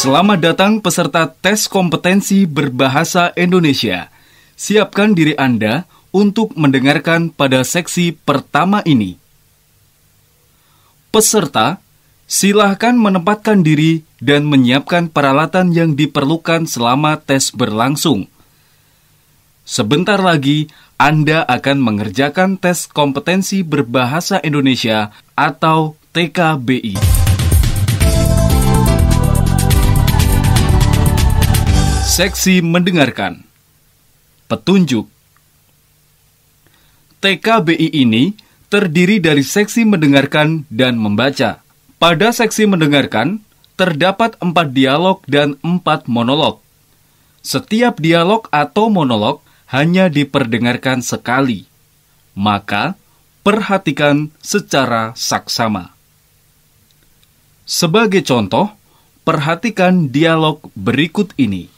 Selamat datang peserta tes kompetensi berbahasa Indonesia. Siapkan diri Anda untuk mendengarkan pada seksi pertama ini. Peserta, silakan menempatkan diri dan menyiapkan peralatan yang diperlukan selama tes berlangsung. Sebentar lagi, Anda akan mengerjakan tes kompetensi berbahasa Indonesia atau TKBI. Seksi mendengarkan. Petunjuk. TKBI ini terdiri dari seksi mendengarkan dan membaca. Pada seksi mendengarkan, terdapat 4 dialog dan 4 monolog. Setiap dialog atau monolog hanya diperdengarkan sekali. Maka, perhatikan secara saksama. Sebagai contoh, perhatikan dialog berikut ini.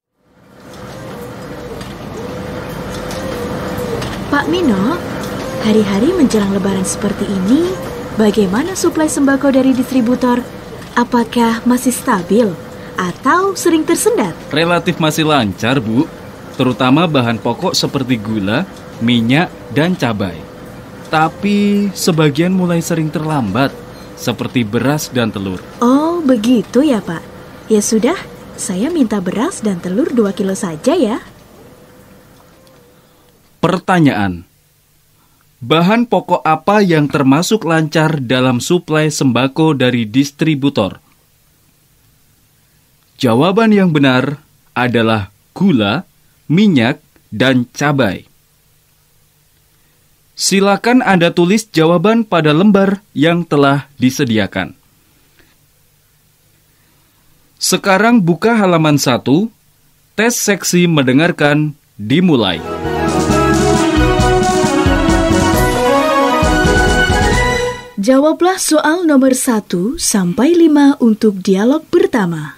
Pak Mino, hari-hari menjelang lebaran seperti ini, bagaimana suplai sembako dari distributor? Apakah masih stabil atau sering tersendat? Relatif masih lancar, Bu. Terutama bahan pokok seperti gula, minyak, dan cabai. Tapi sebagian mulai sering terlambat, seperti beras dan telur. Oh, begitu ya, Pak. Ya sudah, saya minta beras dan telur 2 kilo saja ya. Pertanyaan. Bahan pokok apa yang termasuk lancar dalam suplai sembako dari distributor? Jawaban yang benar adalah gula, minyak, dan cabai. Silakan Anda tulis jawaban pada lembar yang telah disediakan. Sekarang buka halaman 1, tes seksi mendengarkan dimulai. Jawablah soal nomor 1 sampai 5 untuk dialog pertama.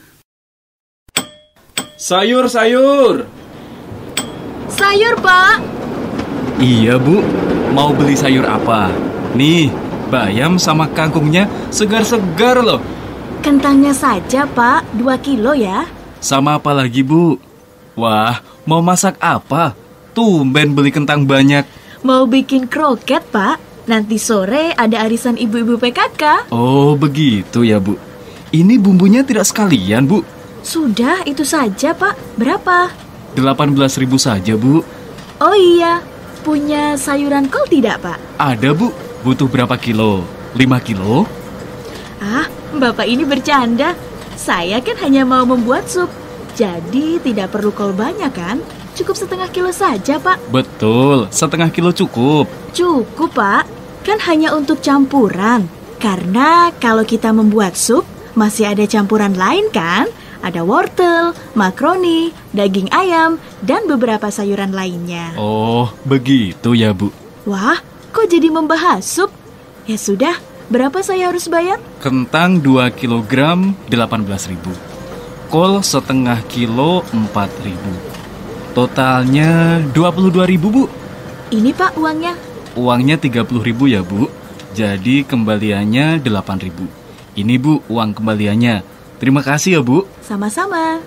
Sayur, sayur. Sayur, Pak. Iya, Bu. Mau beli sayur apa? Nih, bayam sama kangkungnya segar-segar loh. Kentangnya saja, Pak. 2 kilo ya. Sama apa lagi, Bu? Wah, mau masak apa? Tumben beli kentang banyak. Mau bikin kroket, Pak. Nanti sore ada arisan ibu-ibu PKK. Oh, begitu ya, Bu. Ini bumbunya tidak sekalian, Bu. Sudah, itu saja, Pak. Berapa? 18.000 saja, Bu. Oh iya, punya sayuran kol tidak, Pak? Ada, Bu. Butuh berapa kilo? 5 kilo? Ah, Bapak ini bercanda. Saya kan hanya mau membuat sup. Jadi tidak perlu kol banyak kan? Cukup setengah kilo saja, Pak. Betul, setengah kilo cukup. Cukup, Pak. Kan hanya untuk campuran. Karena kalau kita membuat sup, masih ada campuran lain kan? Ada wortel, makaroni, daging ayam, dan beberapa sayuran lainnya. Oh, begitu ya, Bu. Wah, kok jadi membahas sup? Ya sudah, berapa saya harus bayar? Kentang 2 kilogram 18.000. Kol setengah kilo 4.000. Totalnya 22.000, Bu. Ini, Pak, uangnya. Uangnya 30.000 ya, Bu. Jadi kembaliannya 8.000. Ini, Bu, uang kembaliannya. Terima kasih ya, Bu. Sama-sama.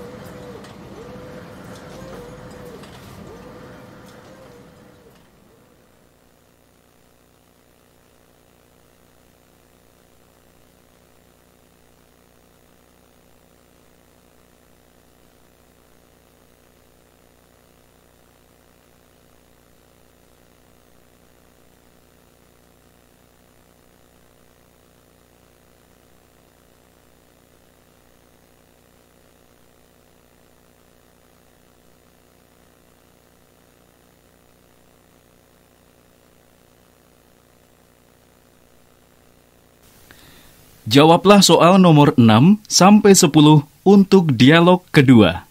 Jawablah soal nomor 6 sampai 10 untuk dialog kedua.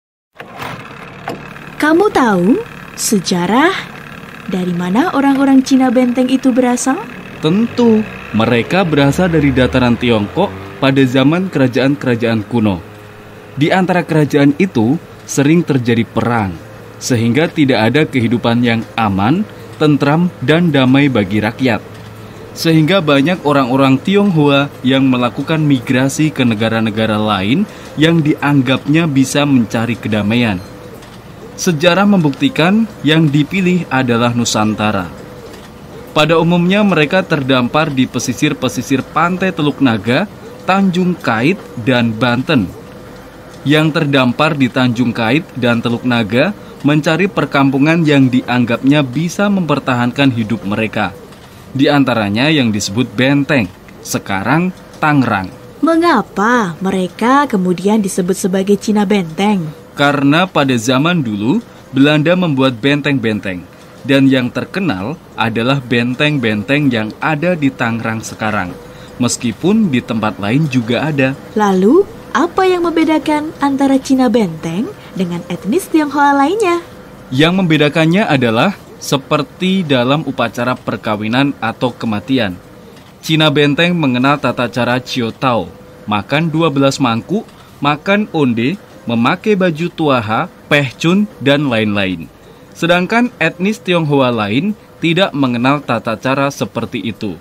Kamu tahu sejarah dari mana orang-orang Cina benteng itu berasal? Tentu, mereka berasal dari dataran Tiongkok pada zaman kerajaan-kerajaan kuno. Di antara kerajaan itu sering terjadi perang, sehingga tidak ada kehidupan yang aman, tentram, dan damai bagi rakyat. Sehingga banyak orang-orang Tionghoa yang melakukan migrasi ke negara-negara lain yang dianggapnya bisa mencari kedamaian. Sejarah membuktikan yang dipilih adalah Nusantara. Pada umumnya mereka terdampar di pesisir-pesisir pantai Teluk Naga, Tanjung Kait, dan Banten. Yang terdampar di Tanjung Kait dan Teluk Naga mencari perkampungan yang dianggapnya bisa mempertahankan hidup mereka. Di antaranya yang disebut Benteng, sekarang Tangerang. Mengapa mereka kemudian disebut sebagai Cina Benteng? Karena pada zaman dulu, Belanda membuat benteng-benteng. Dan yang terkenal adalah benteng-benteng yang ada di Tangerang sekarang. Meskipun di tempat lain juga ada. Lalu, apa yang membedakan antara Cina Benteng dengan etnis Tionghoa lainnya? Yang membedakannya adalah seperti dalam upacara perkawinan atau kematian. Cina Benteng mengenal tata cara ciotao, makan 12 mangkuk, makan onde, memakai baju tuaha, pehcun, dan lain-lain. Sedangkan etnis Tionghoa lain tidak mengenal tata cara seperti itu.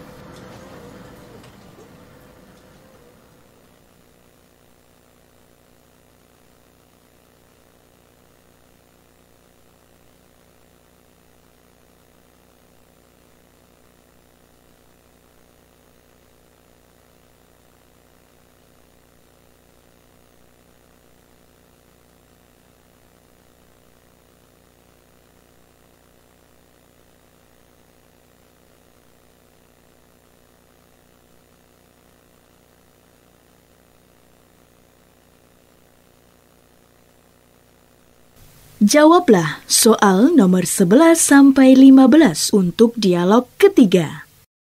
Jawablah soal nomor 11 sampai 15 untuk dialog ketiga.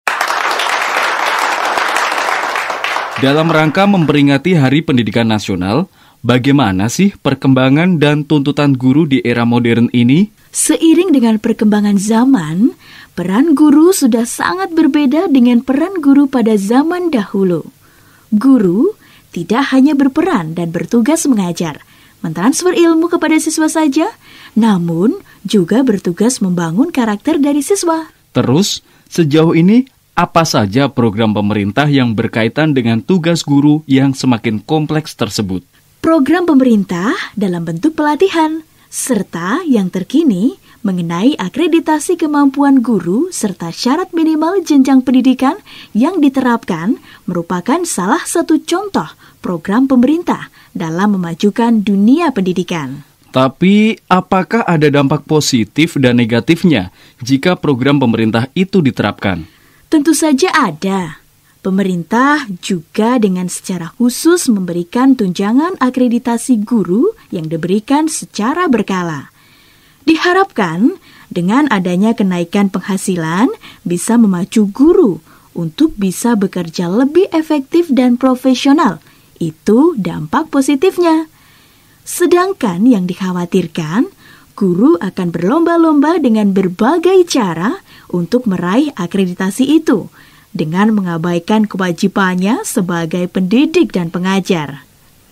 Dalam rangka memperingati Hari Pendidikan Nasional, bagaimana sih perkembangan dan tuntutan guru di era modern ini? Seiring dengan perkembangan zaman, peran guru sudah sangat berbeda dengan peran guru pada zaman dahulu. Guru tidak hanya berperan dan bertugas mengajar, mentransfer ilmu kepada siswa saja, namun juga bertugas membangun karakter dari siswa. Terus, sejauh ini apa saja program pemerintah yang berkaitan dengan tugas guru yang semakin kompleks tersebut? Program pemerintah dalam bentuk pelatihan, serta yang terkini mengenai akreditasi kemampuan guru serta syarat minimal jenjang pendidikan yang diterapkan merupakan salah satu contoh program pemerintah dalam memajukan dunia pendidikan. Tapi, apakah ada dampak positif dan negatifnya jika program pemerintah itu diterapkan? Tentu saja ada. Pemerintah juga dengan secara khusus memberikan tunjangan akreditasi guru yang diberikan secara berkala. Diharapkan dengan adanya kenaikan penghasilan bisa memacu guru untuk bisa bekerja lebih efektif dan profesional. Itu dampak positifnya. Sedangkan yang dikhawatirkan, guru akan berlomba-lomba dengan berbagai cara untuk meraih akreditasi itu, dengan mengabaikan kewajibannya sebagai pendidik dan pengajar.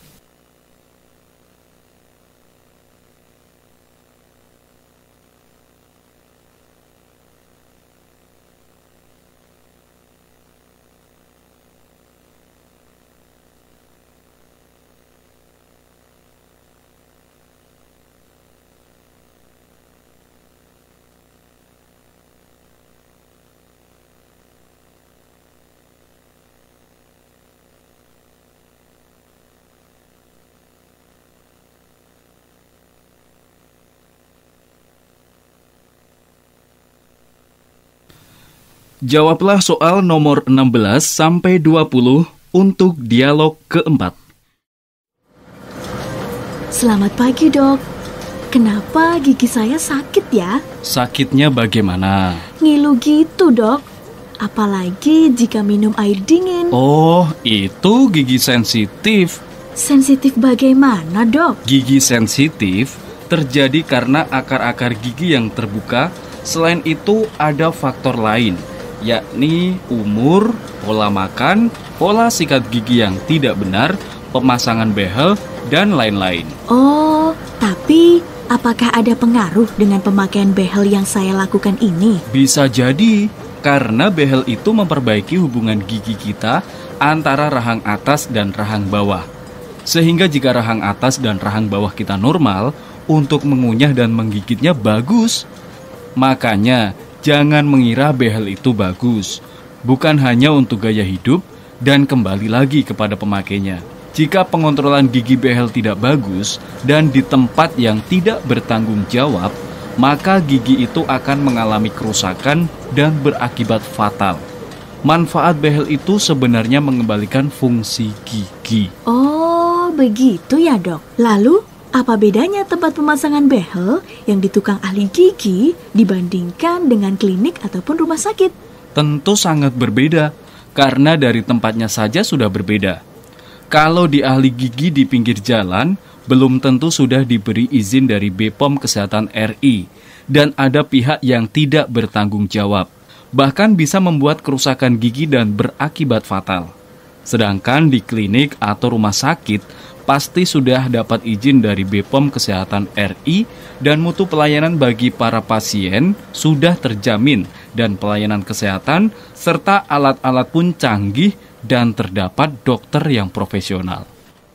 Jawablah soal nomor 16 sampai 20 untuk dialog keempat. Selamat pagi, Dok. Kenapa gigi saya sakit ya? Sakitnya bagaimana? Ngilu gitu, Dok. Apalagi jika minum air dingin. Oh, itu gigi sensitif. Sensitif bagaimana, Dok? Gigi sensitif terjadi karena akar-akar gigi yang terbuka. Selain itu ada faktor lain, yakni umur, pola makan, pola sikat gigi yang tidak benar, pemasangan behel, dan lain-lain. Oh, tapi apakah ada pengaruh dengan pemakaian behel yang saya lakukan ini? Bisa jadi, Karena behel itu memperbaiki hubungan gigi kita antara rahang atas dan rahang bawah. Sehingga jika rahang atas dan rahang bawah kita normal, untuk mengunyah dan menggigitnya bagus. Makanya, jangan mengira behel itu bagus. Bukan hanya untuk gaya hidup dan kembali lagi kepada pemakainya. Jika pengontrolan gigi behel tidak bagus dan di tempat yang tidak bertanggung jawab, maka gigi itu akan mengalami kerusakan dan berakibat fatal. Manfaat behel itu sebenarnya mengembalikan fungsi gigi. Oh, begitu ya dok. Lalu, apa bedanya tempat pemasangan behel yang di tukang ahli gigi dibandingkan dengan klinik ataupun rumah sakit? Tentu sangat berbeda, karena dari tempatnya saja sudah berbeda. Kalau di ahli gigi di pinggir jalan, belum tentu sudah diberi izin dari BPOM Kesehatan RI, dan ada pihak yang tidak bertanggung jawab, bahkan bisa membuat kerusakan gigi dan berakibat fatal. Sedangkan di klinik atau rumah sakit, pasti sudah dapat izin dari BPOM Kesehatan RI dan mutu pelayanan bagi para pasien sudah terjamin dan pelayanan kesehatan serta alat-alat pun canggih dan terdapat dokter yang profesional.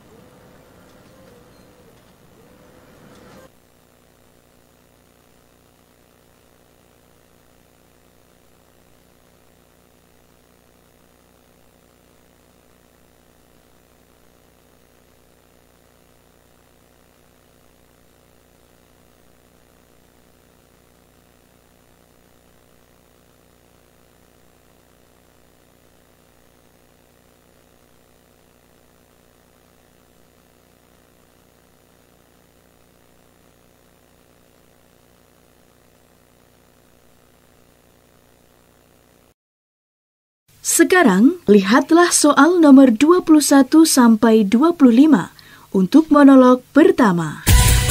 Sekarang, lihatlah soal nomor 21 sampai 25 untuk monolog pertama.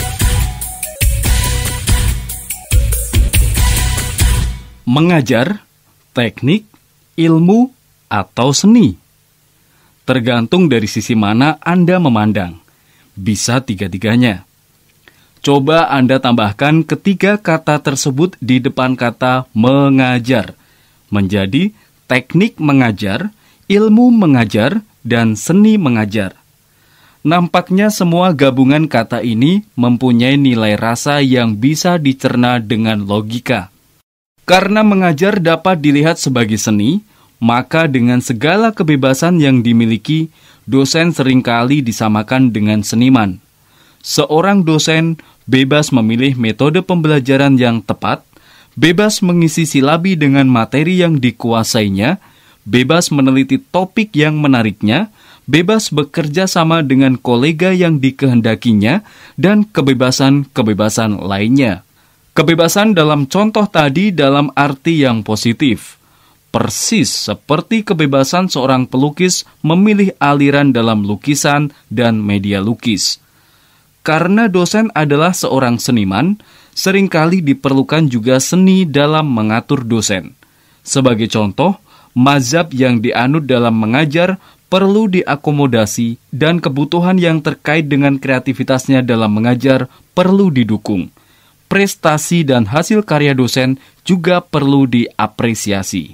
Mengajar, teknik, ilmu, atau seni. Tergantung dari sisi mana Anda memandang. Bisa tiga-tiganya. Coba Anda tambahkan ketiga kata tersebut di depan kata mengajar. Menjadi teknik mengajar, ilmu mengajar, dan seni mengajar. Nampaknya semua gabungan kata ini mempunyai nilai rasa yang bisa dicerna dengan logika. Karena mengajar dapat dilihat sebagai seni, maka dengan segala kebebasan yang dimiliki, dosen seringkali disamakan dengan seniman. Seorang dosen bebas memilih metode pembelajaran yang tepat, bebas mengisi silabi dengan materi yang dikuasainya, bebas meneliti topik yang menariknya, bebas bekerja sama dengan kolega yang dikehendakinya, dan kebebasan-kebebasan lainnya. Kebebasan dalam contoh tadi dalam arti yang positif. Persis seperti kebebasan seorang pelukis memilih aliran dalam lukisan dan media lukis. Karena dosen adalah seorang seniman, seringkali diperlukan juga seni dalam mengatur dosen. Sebagai contoh, mazhab yang dianut dalam mengajar perlu diakomodasi dan kebutuhan yang terkait dengan kreativitasnya dalam mengajar perlu didukung. Prestasi dan hasil karya dosen juga perlu diapresiasi.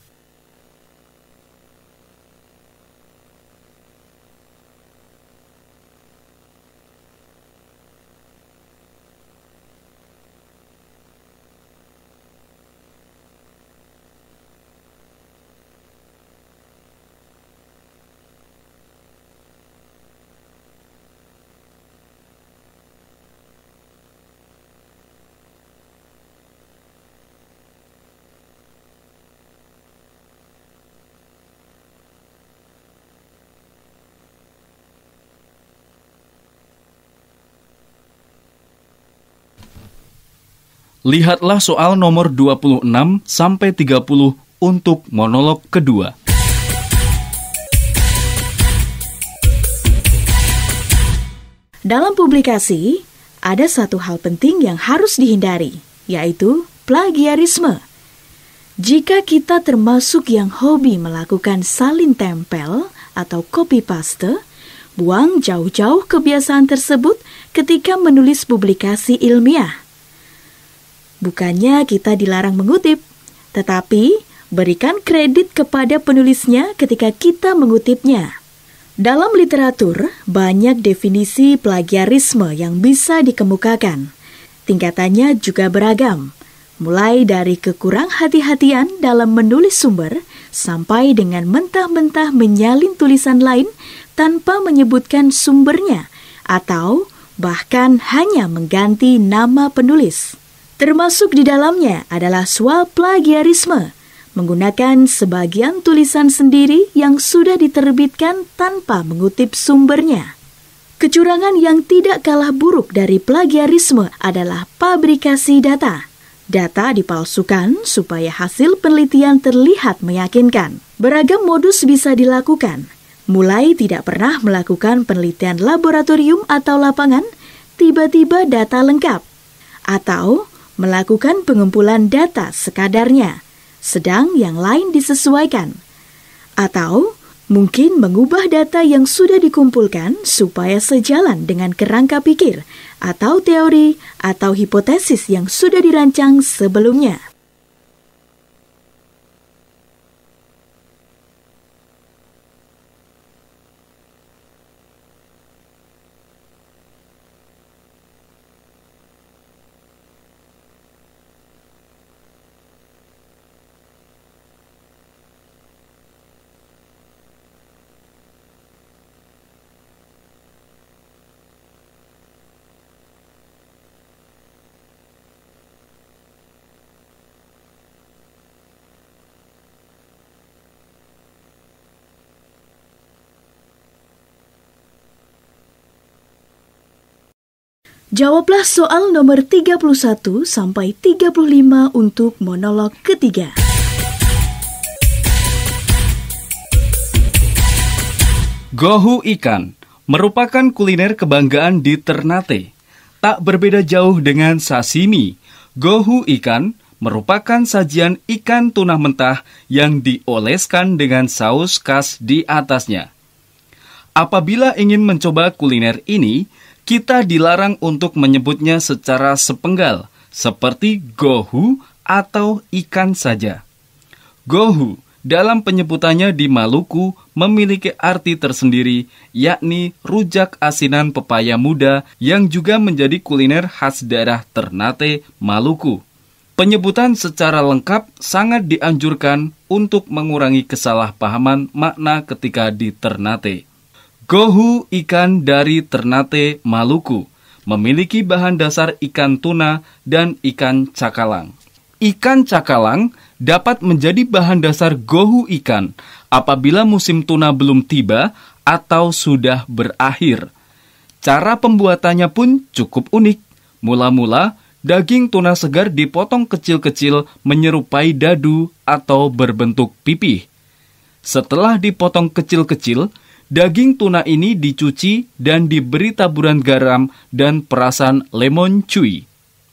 Lihatlah soal nomor 26 sampai 30 untuk monolog kedua. Dalam publikasi, ada satu hal penting yang harus dihindari, yaitu plagiarisme. Jika kita termasuk yang hobi melakukan salin tempel atau copy paste, buang jauh-jauh kebiasaan tersebut ketika menulis publikasi ilmiah. Bukannya kita dilarang mengutip, tetapi Berikan kredit kepada penulisnya ketika kita mengutipnya. Dalam literatur, banyak definisi plagiarisme yang bisa dikemukakan. Tingkatannya juga beragam, mulai dari kekurang hati-hatian dalam menulis sumber, sampai dengan mentah-mentah menyalin tulisan lain tanpa menyebutkan sumbernya, atau bahkan hanya mengganti nama penulis. Termasuk di dalamnya adalah soal plagiarisme, menggunakan sebagian tulisan sendiri yang sudah diterbitkan tanpa mengutip sumbernya. Kecurangan yang tidak kalah buruk dari plagiarisme adalah pabrikasi data. Data dipalsukan supaya hasil penelitian terlihat meyakinkan. Beragam modus bisa dilakukan, mulai tidak pernah melakukan penelitian laboratorium atau lapangan, tiba-tiba data lengkap, atau melakukan pengumpulan data sekadarnya, sedang yang lain disesuaikan, atau mungkin mengubah data yang sudah dikumpulkan supaya sejalan dengan kerangka pikir atau teori atau hipotesis yang sudah dirancang sebelumnya. Jawablah soal nomor 31 sampai 35 untuk monolog ketiga. Gohu ikan merupakan kuliner kebanggaan di Ternate. Tak berbeda jauh dengan sashimi, gohu ikan merupakan sajian ikan tuna mentah yang dioleskan dengan saus khas di atasnya. Apabila ingin mencoba kuliner ini, kita dilarang untuk menyebutnya secara sepenggal, seperti gohu atau ikan saja. Gohu dalam penyebutannya di Maluku memiliki arti tersendiri, yakni rujak asinan pepaya muda yang juga menjadi kuliner khas daerah Ternate, Maluku. Penyebutan secara lengkap sangat dianjurkan untuk mengurangi kesalahpahaman makna ketika di Ternate. Gohu ikan dari Ternate, Maluku, memiliki bahan dasar ikan tuna dan ikan cakalang. Ikan cakalang dapat menjadi bahan dasar gohu ikan apabila musim tuna belum tiba atau sudah berakhir. Cara pembuatannya pun cukup unik. Mula-mula, daging tuna segar dipotong kecil-kecil menyerupai dadu atau berbentuk pipih. Setelah dipotong kecil-kecil, daging tuna ini dicuci dan diberi taburan garam dan perasan lemon cuy.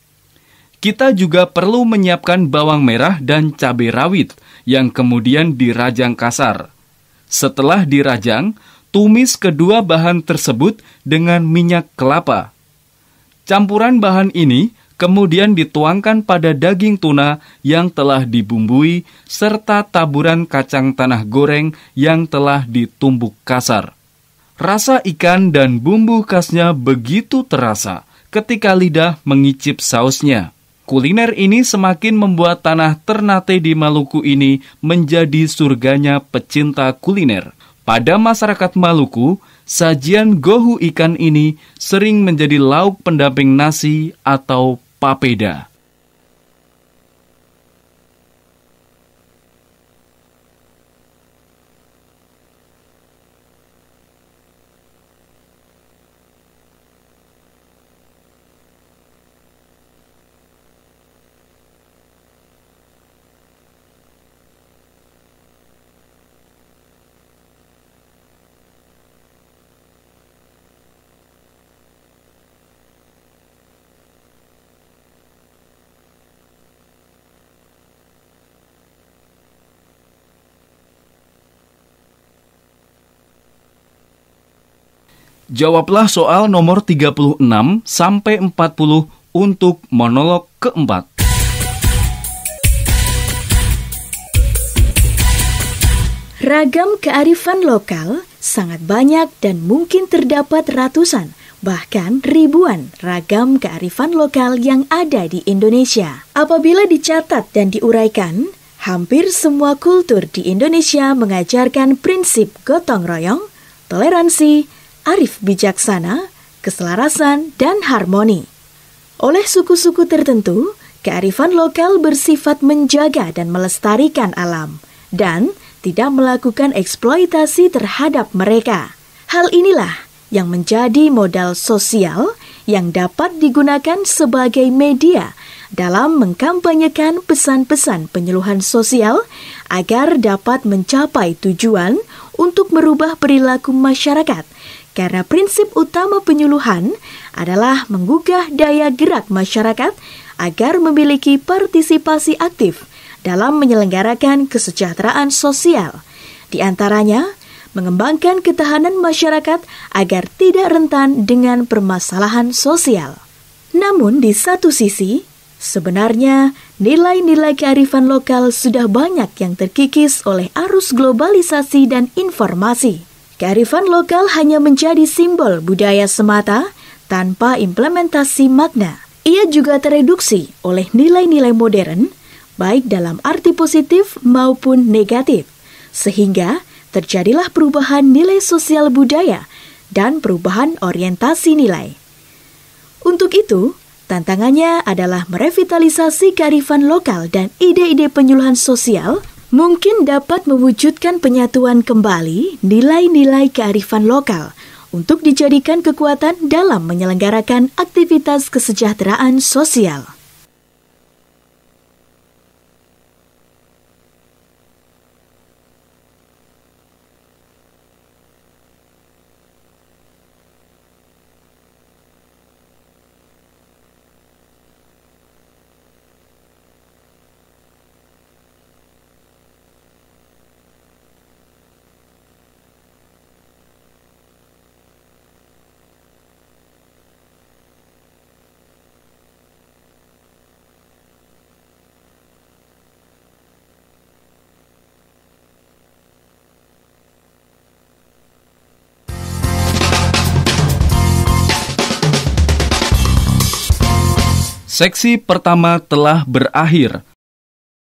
Kita juga perlu menyiapkan bawang merah dan cabai rawit yang kemudian dirajang kasar. Setelah dirajang, tumis kedua bahan tersebut dengan minyak kelapa. Campuran bahan ini kemudian dituangkan pada daging tuna yang telah dibumbui serta taburan kacang tanah goreng yang telah ditumbuk kasar. Rasa ikan dan bumbu khasnya begitu terasa ketika lidah mengicip sausnya. Kuliner ini semakin membuat tanah Ternate di Maluku ini menjadi surganya pecinta kuliner. Pada masyarakat Maluku, sajian gohu ikan ini sering menjadi lauk pendamping nasi atau papeda. Jawablah soal nomor 36 sampai 40 untuk monolog keempat. Ragam kearifan lokal sangat banyak dan mungkin terdapat ratusan, bahkan ribuan ragam kearifan lokal yang ada di Indonesia. Apabila dicatat dan diuraikan, hampir semua kultur di Indonesia mengajarkan prinsip gotong royong, toleransi, arif bijaksana, keselarasan, dan harmoni. Oleh suku-suku tertentu, kearifan lokal bersifat menjaga dan melestarikan alam, dan tidak melakukan eksploitasi terhadap mereka. Hal inilah yang menjadi modal sosial yang dapat digunakan sebagai media dalam mengkampanyekan pesan-pesan penyuluhan sosial agar dapat mencapai tujuan untuk merubah perilaku masyarakat, karena prinsip utama penyuluhan adalah menggugah daya gerak masyarakat agar memiliki partisipasi aktif dalam menyelenggarakan kesejahteraan sosial. Di antaranya, mengembangkan ketahanan masyarakat agar tidak rentan dengan permasalahan sosial. Namun di satu sisi, sebenarnya nilai-nilai kearifan lokal sudah banyak yang terkikis oleh arus globalisasi dan informasi. Kearifan lokal hanya menjadi simbol budaya semata tanpa implementasi makna. Ia juga tereduksi oleh nilai-nilai modern, baik dalam arti positif maupun negatif, sehingga terjadilah perubahan nilai sosial budaya dan perubahan orientasi nilai. Untuk itu, tantangannya adalah merevitalisasi kearifan lokal dan ide-ide penyuluhan sosial mungkin dapat mewujudkan penyatuan kembali nilai-nilai kearifan lokal untuk dijadikan kekuatan dalam menyelenggarakan aktivitas kesejahteraan sosial. Seksi pertama telah berakhir.